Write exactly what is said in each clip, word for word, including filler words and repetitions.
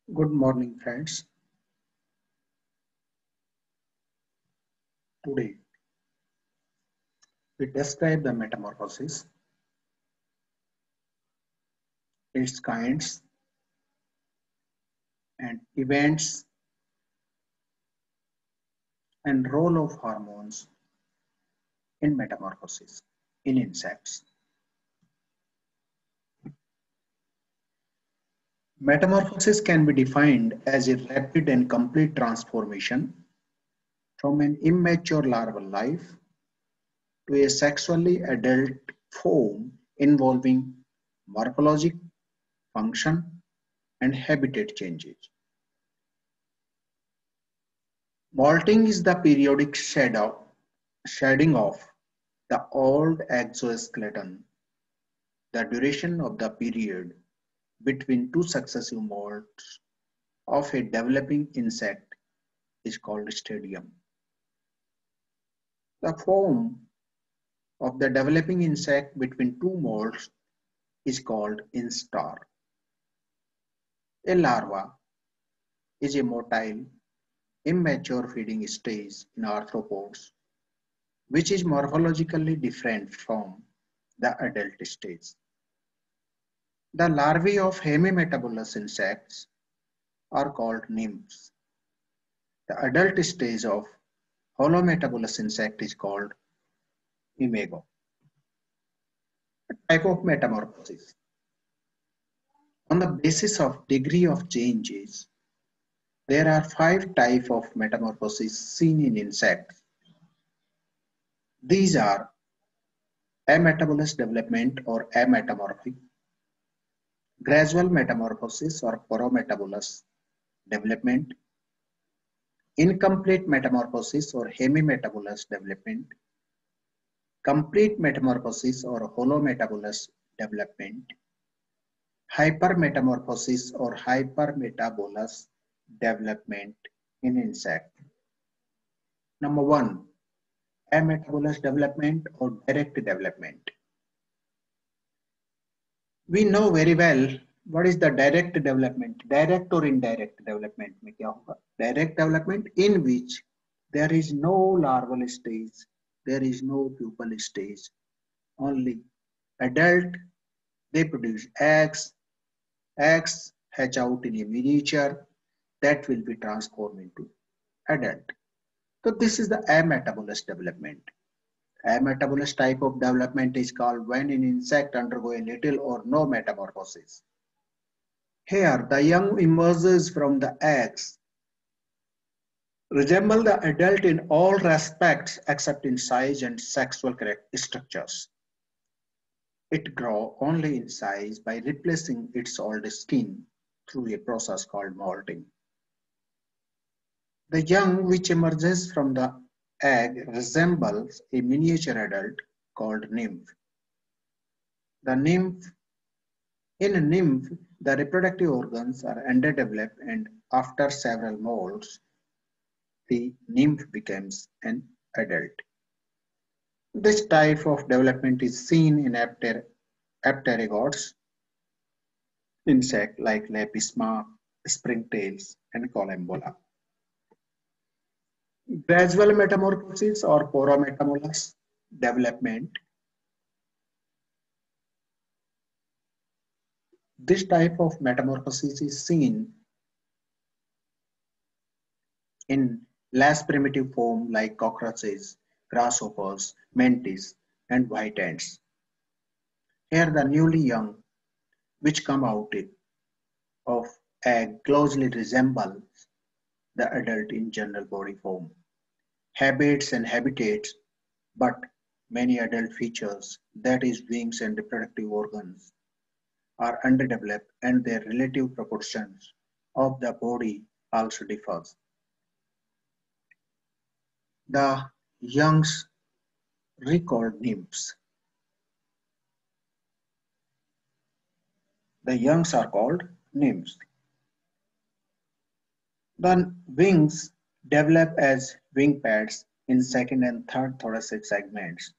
Good morning, friends. Today, we describe the metamorphosis, its kinds and events, and role of hormones in metamorphosis in insects. Metamorphosis can be defined as a rapid and complete transformation from an immature larval life to a sexually adult form involving morphologic function and habitat changes. Molting is the periodic shadow, shedding of the old exoskeleton. The duration of the period between two successive molts of a developing insect is called stadium. The form of the developing insect between two molts is called instar. A larva is a motile, immature feeding stage in arthropods, which is morphologically different from the adult stage. The larvae of hemimetabolous insects are called nymphs. The adult stage of holometabolous insect is called imago. A type of metamorphosis. On the basis of degree of changes, there are five types of metamorphosis seen in insects. These are ametabolous development or ametamorphic, gradual metamorphosis or porometabolous development, incomplete metamorphosis or hemimetabolous development, complete metamorphosis or holometabolous development, hypermetamorphosis or hypermetabolous development in insect. Number one, ametabolous development or direct development. We know very well what is the direct development, direct or indirect development में क्या होगा? Direct development in which there is no larval stage, there is no pupal stage, only adult, they produce eggs, eggs hatch out in a miniature that will be transformed into adult. So this is the ametabolous development. Ametabolous type of development is called when an insect undergo a little or no metamorphosis. Here, the young emerges from the eggs, resemble the adult in all respects except in size and sexual structures. It grows only in size by replacing its old skin through a process called molting. The young which emerges from the egg resembles a miniature adult called nymph. The nymph, in a nymph, the reproductive organs are underdeveloped and after several molts, the nymph becomes an adult. This type of development is seen in apter apterygotes, insects like Lepisma, springtails, and Collembola. Gradual metamorphosis or porometabolous development. This type of metamorphosis is seen in less primitive form like cockroaches, grasshoppers, mantis, and white ants. Here the newly young, which come out of egg, closely resembles the adult in general body form, habits and habitats, but many adult features, that is wings and reproductive organs, are underdeveloped and their relative proportions of the body also differs. The youngs recalled nymphs. The youngs are called nymphs. The wings develop as wing pads in second and third thoracic segments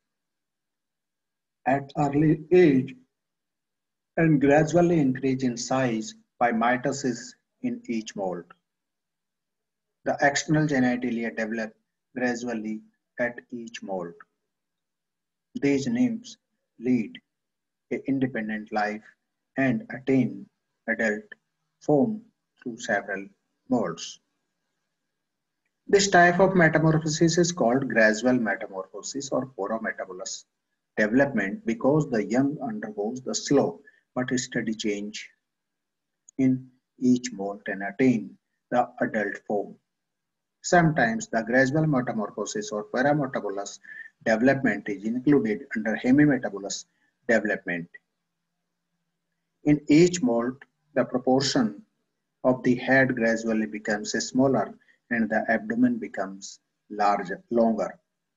at early age and gradually increase in size by mitosis in each mold. The external genitalia develop gradually at each mold. These nymphs lead an independent life and attain adult form through several molds. This type of metamorphosis is called gradual metamorphosis or porometabolous development because the young undergoes the slow but steady change in each mold and attain the adult form. Sometimes the gradual metamorphosis or parametabolous development is included under hemimetabolous development. In each mold, the proportion of the head gradually becomes smaller and the abdomen becomes larger, longer.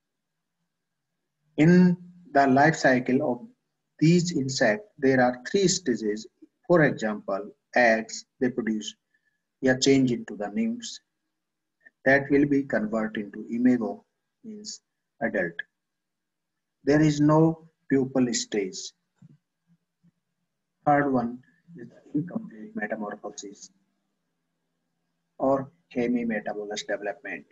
In the life cycle of these insects, there are three stages. For example, eggs, they produce a change into the nymphs that will be converted into imago, means adult. There is no pupal stage. Third one is the incomplete metamorphosis or hemimetabolous development.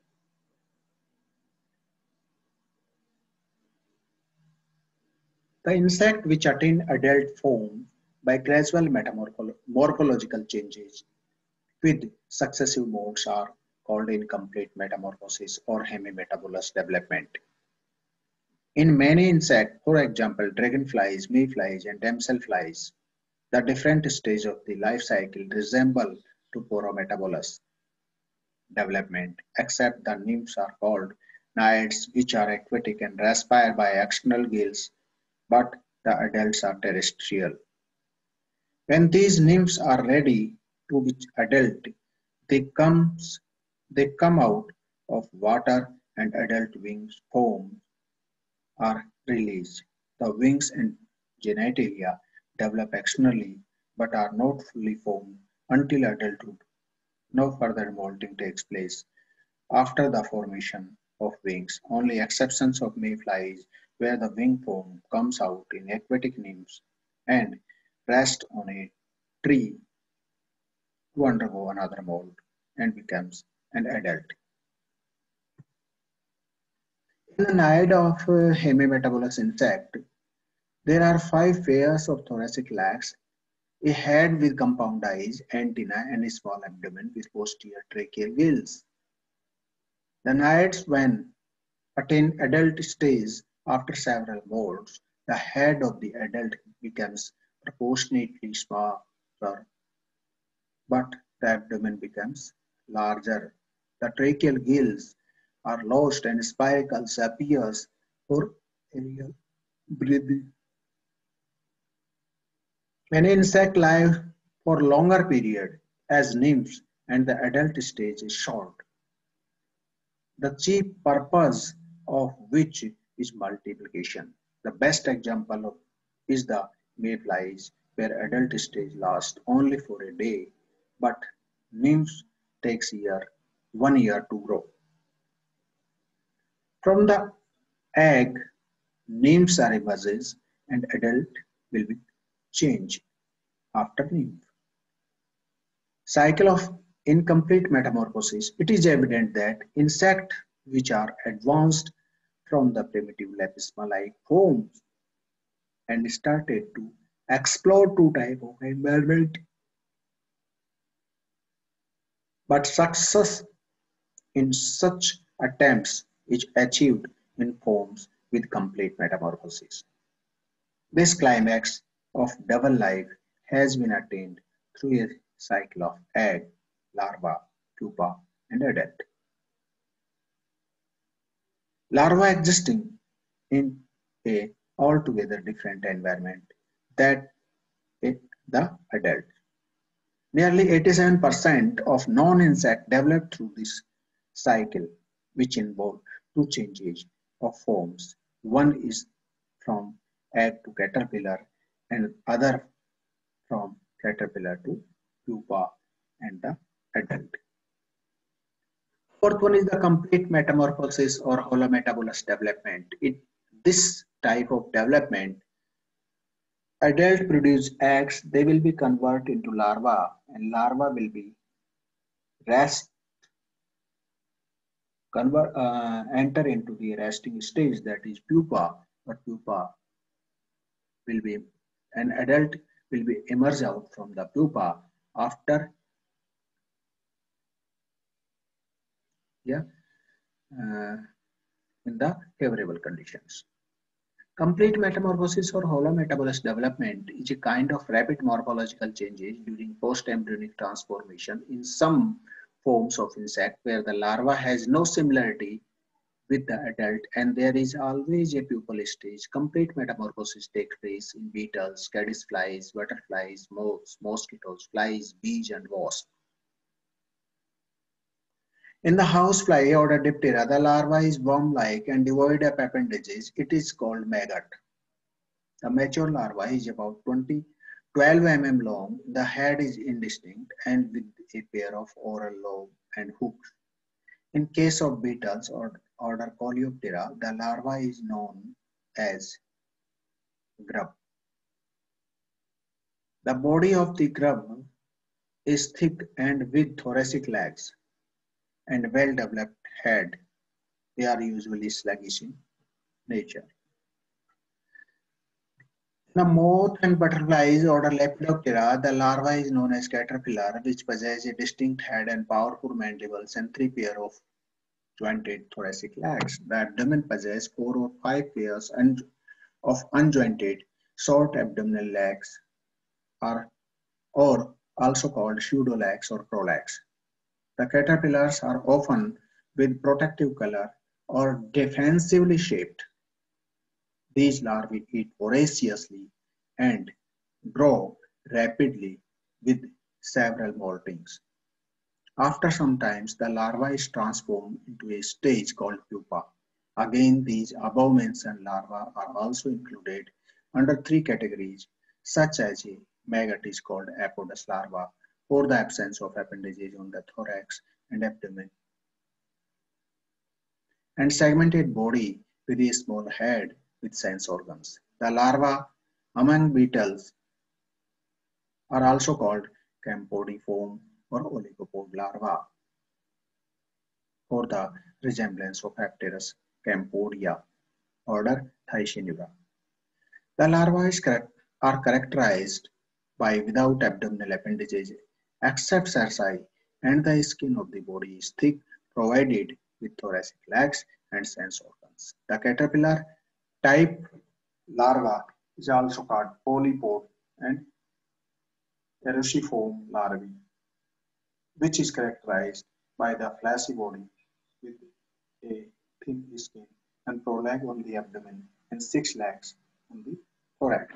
The insect which attain adult form by gradual morphological changes with successive modes are called incomplete metamorphosis or hemimetabolous development. In many insects, for example, dragonflies, mayflies, and damselflies, the different stages of the life cycle resemble to porometabolous development, except the nymphs are called naiads, which are aquatic and respire by external gills, but the adults are terrestrial. When these nymphs are ready to be adult, they, comes, they come out of water and adult wings form are released. The wings and genitalia develop externally but are not fully formed until adulthood. No further molting takes place after the formation of wings. Only exceptions of mayflies where the wing form comes out in aquatic nymphs and rests on a tree to undergo another mold and becomes an adult. In the naiad of uh, hemimetabolous insect, there are five pairs of thoracic legs, a head with compound eyes, antennae, and a small abdomen with posterior tracheal gills. The naiads, when attain adult stage after several molds, the head of the adult becomes proportionately smaller, but the abdomen becomes larger. The tracheal gills are lost and spiracles appears for aerial breathing. Many insects live for longer period as nymphs and the adult stage is short. The chief purpose of which is multiplication. The best example of is the mayflies where adult stage lasts only for a day but nymphs takes year, one year to grow. From the egg, nymphs are emerges and adult will be changed after nymph. Cycle of incomplete metamorphosis. It is evident that insects which are advanced from the primitive lepisma-like forms and started to explore two types of environment, but success in such attempts is achieved in forms with complete metamorphosis. This climax of double life has been attained through a cycle of egg, larva, pupa, and adult. Larva existing in a altogether different environment than the adult. Nearly eighty-seven percent of non-insects develop through this cycle, which involve two changes of forms. One is from egg to caterpillar and other from caterpillar to pupa and the adult. Fourth one is the complete metamorphosis or holometabolous development. In this type of development, adult produce eggs, they will be converted into larvae and larva will be rest, convert, uh, enter into the resting stage, that is pupa, or pupa will be, an adult will be emerge out from the pupa after, yeah, uh, in the favorable conditions. Complete metamorphosis or holometabolous development is a kind of rapid morphological changes during post-embryonic transformation in some forms of insect where the larva has no similarity with the adult and there is always a pupal stage. Complete metamorphosis takes place in beetles, caddisflies, butterflies, moths, mosquitoes, flies, bees, and wasps. In the housefly order Diptera, the larva is worm-like and devoid of appendages. It is called maggot. The mature larva is about twenty, twelve millimeters long. The head is indistinct and with a pair of oral lobe and hooks. In case of beetles or order Coleoptera, the larva is known as grub. The body of the grub is thick and with thoracic legs and well-developed head. They are usually sluggish in nature. The moth and butterflies order Lepidoptera, the larva is known as caterpillar, which possesses a distinct head and powerful mandibles and three pair of jointed thoracic legs. The abdomen possesses four or five pairs of unjointed, short abdominal legs, or, or also called pseudolegs or prolegs. The caterpillars are often with protective color or defensively shaped. These larvae eat voraciously and grow rapidly with several moltings. After some time, the larva is transformed into a stage called pupa. Again, these above-mentioned larvae are also included under three categories, such as a maggot is called apodous larva for the absence of appendages on the thorax and abdomen, and segmented body with a small head with sense organs. The larvae among beetles are also called campodeiform or oligopod larvae for the resemblance of Apterus campodia, order Thysanura. The larvae are characterized by without abdominal appendages except cerci, and the skin of the body is thick, provided with thoracic legs and sense organs. The caterpillar type larva is also called polypod and erosiform larvae, which is characterized by the fleshy body with a thin skin and proleg on the abdomen and six legs on the thorax.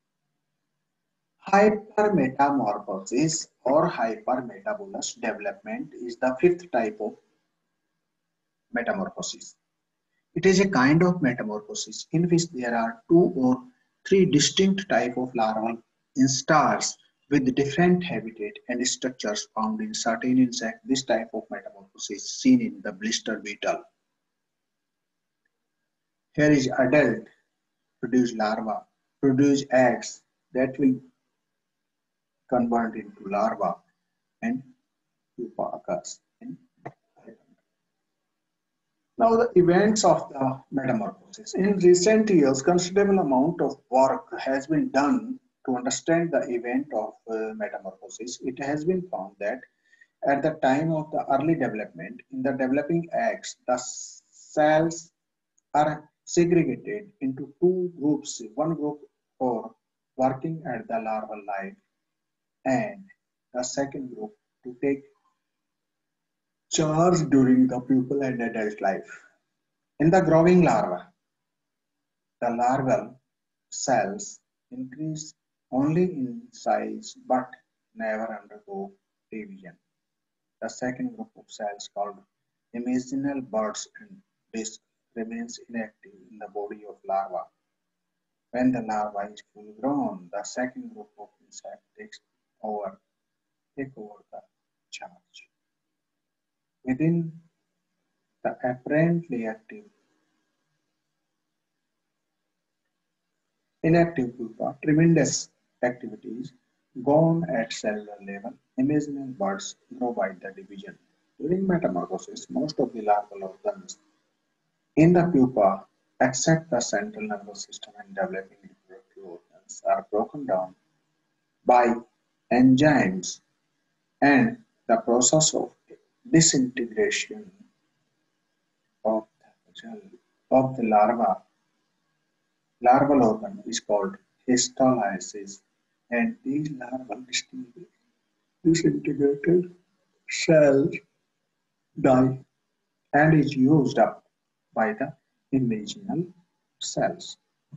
Hypermetamorphosis or hypermetabolous development is the fifth type of metamorphosis. It is a kind of metamorphosis in which there are two or three distinct types of larval instars with different habitat and structures found in certain insects. This type of metamorphosis is seen in the blister beetle. Here is adult produce larva, produce eggs that will convert into larva and pupa occurs. Now the events of the metamorphosis. In recent years, considerable amount of work has been done to understand the event of uh, metamorphosis. It has been found that at the time of the early development, in the developing eggs, the cells are segregated into two groups. One group for working at the larval life and the second group to take charge during the pupal and adult life. In the growing larva, the larval cells increase only in size but never undergo division. The second group of cells called imaginal buds and disc remains inactive in the body of larva. When the larva is fully grown, the second group of insect takes over, take over the charge. Within the apparently active inactive pupa, tremendous activities gone at cellular level imaginal buds grow by the division. During metamorphosis, most of the larval organs in the pupa, except the central nervous system and developing reproductive organs, are broken down by enzymes, and the process of disintegration of the, of the larva larval organ is called histolysis, and these larval disintegrated cells die and is used up by the imaginal cells.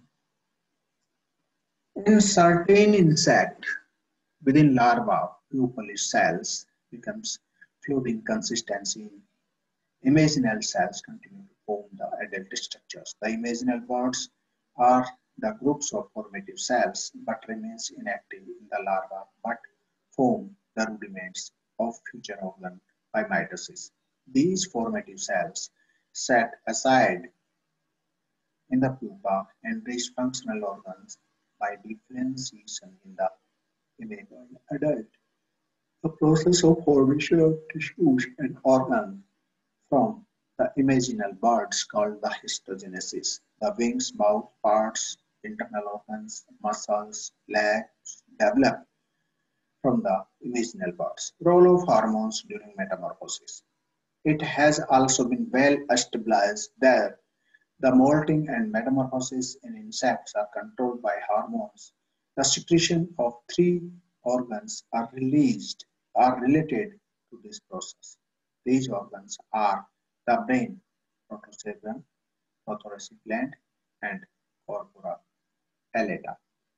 In certain insect, within larva, pupal cells becomes fluid in consistency. Imaginal cells continue to form the adult structures. The imaginal buds are the groups of formative cells but remains inactive in the larva but form the rudiments of future organ by mitosis. These formative cells set aside in the pupa and reach functional organs by differentiation in the immature adult. The process of formation of tissues and organs from the imaginal buds called the histogenesis. The wings, mouth, parts, internal organs, muscles, legs develop from the imaginal buds. Role of hormones during metamorphosis. It has also been well established that the molting and metamorphosis in insects are controlled by hormones. The secretion of three organs are released are related to this process. These organs are the brain, protocerebrum, prothoracic gland, and corpora elata.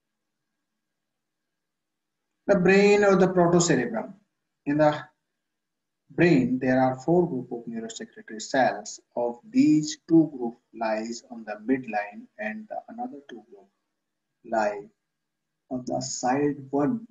The brain or the protocerebrum. In the brain, there are four groups of neurosecretory cells. Of these, two groups lies on the midline and the another two groups lie on the side one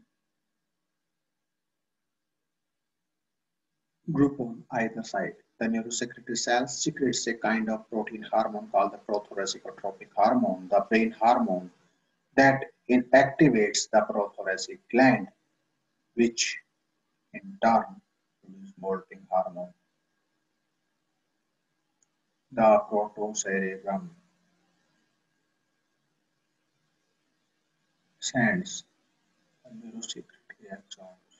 group on either side. The neurosecretory cells secretes a kind of protein hormone called the prothoracicotropic hormone, the brain hormone that inactivates the prothoracic gland, which in turn produces molting hormone. The protocerebrum sends the neurosecretory axons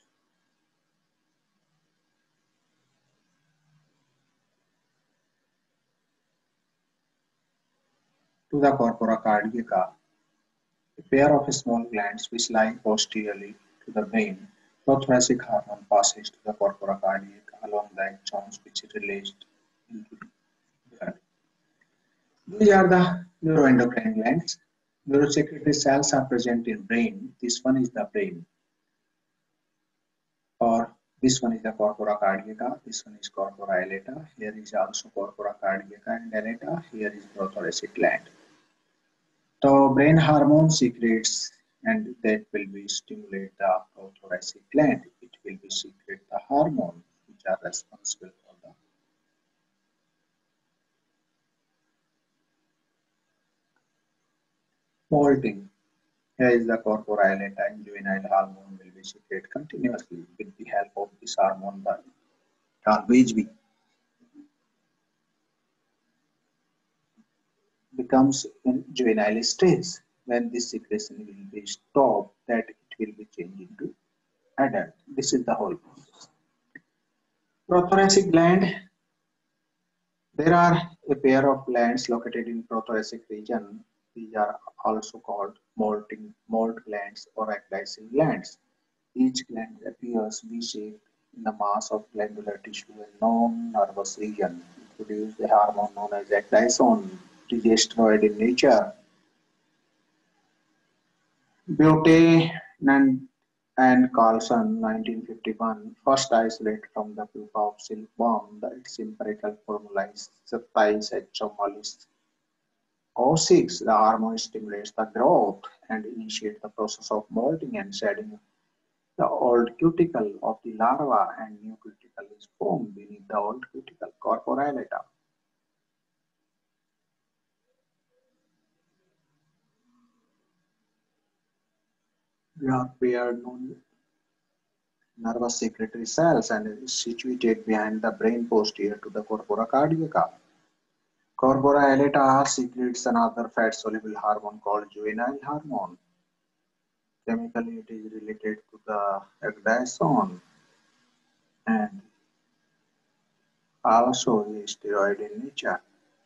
to the corpora cardiaca, a pair of small glands which lie posteriorly to the brain. Prothoracic hormone passes to the corpora cardiaca along the axons which is released into the blood. These are the neuroendocrine glands. Neurosecretory cells are present in brain. This one is the brain, or this one is the corpora cardiaca, this one is corpora elata, here is also corpora cardiaca and elata, here is prothoracic gland. So brain hormone secretes and that will be stimulate the prothoracic gland. It will be secrete the hormones which are responsible for the molting. Here is the corpora elata and juvenile hormone will be secreted continuously with the help of this hormone. The always be becomes in juvenile stage. When this secretion will be stopped, that it will be changed into adult. This is the whole process. Prothoracic gland. There are a pair of glands located in prothoracic region. These are also called molting mold glands or ecdysone glands. Each gland appears V-shaped in the mass of glandular tissue in non-nervous region. It produces a hormone known as ecdysone. It is steroid in nature. Buchanan and Carlson, nineteen fifty-one, first isolated from the pupa of silkworm that its empirical formula is Cis O six. The hormone stimulates the growth and initiates the process of molting and shedding. The old cuticle of the larva and new cuticle is formed beneath the old cuticle, corpora elata. They are paired known nervous secretory cells and is situated behind the brain posterior to the corpora cardiaca. Corpora elata secretes another fat-soluble hormone called juvenile hormone. Chemically, it is related to the ecdysone and also is steroid in nature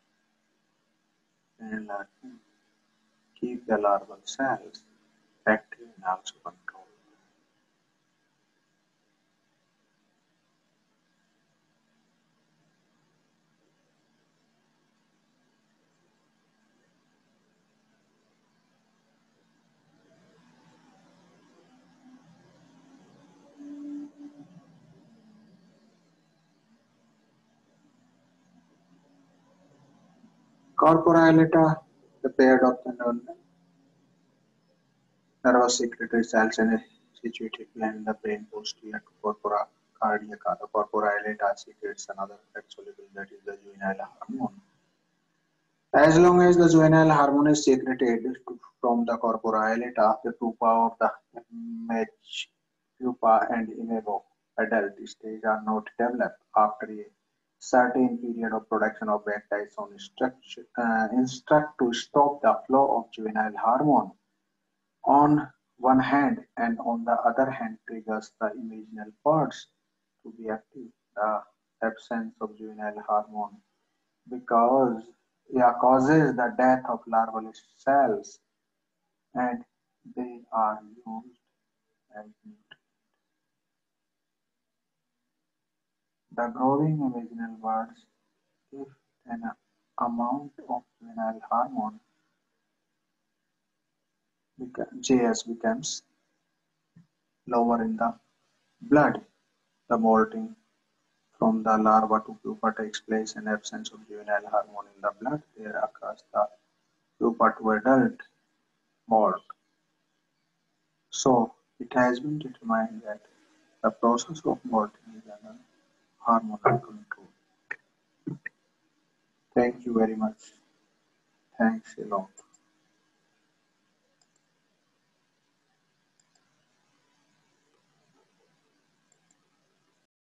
and uh, keep the larval cells active and also controlled. Corpora elata, the pair of the nervous secretory cells and situated behind the brain posterior to corpora cardiaca. The corpora elata secretes another fat soluble that is the juvenile hormone. As long as the juvenile hormone is secreted to, from the corpora elata, the pupa of the image pupa and imabo adult stage are not developed. After a certain period of production of ecdysone instruct, uh, instruct to stop the flow of juvenile hormone on one hand and on the other hand triggers the imaginal parts to be active. The absence of juvenile hormone because yeah, causes the death of larval cells and they are used as nutrients. The growing imaginal birds, if an amount of juvenile hormone J S becomes lower in the blood, the molting from the larva to pupa takes place in absence of juvenile hormone in the blood. There occurs the pupa to adult molt. So it has been determined that the process of molting is under hormonal control. Thank you very much. Thanks a lot.